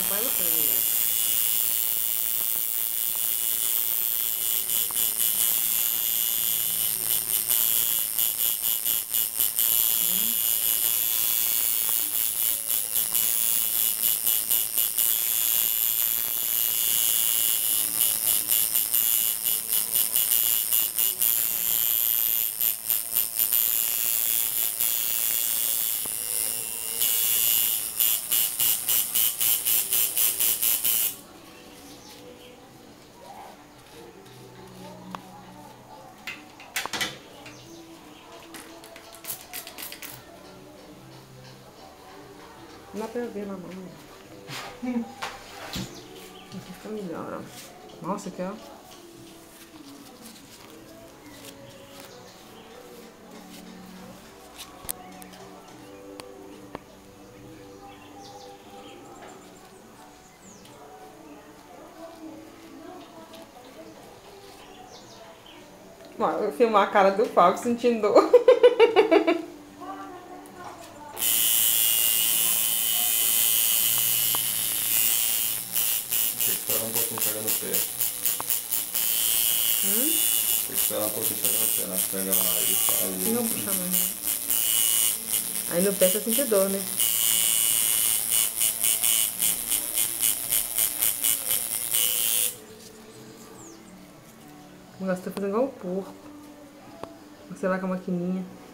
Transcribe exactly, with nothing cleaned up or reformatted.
Vai você, menina. Não dá pra ver na mão. Hum. Aqui fica melhor, ó. Nossa, aqui, ó. Ó, eu filmar a cara do Fábio sentindo dor. Tem que esperar um pouquinho pegar no pé. Hum? Tem que esperar um pouquinho pegar no pé, né? Pega lá e faz. Não puxa mais. Aí no pé você sente dor, né? O negócio tá fazendo igual o porco. Sei lá, com a maquininha.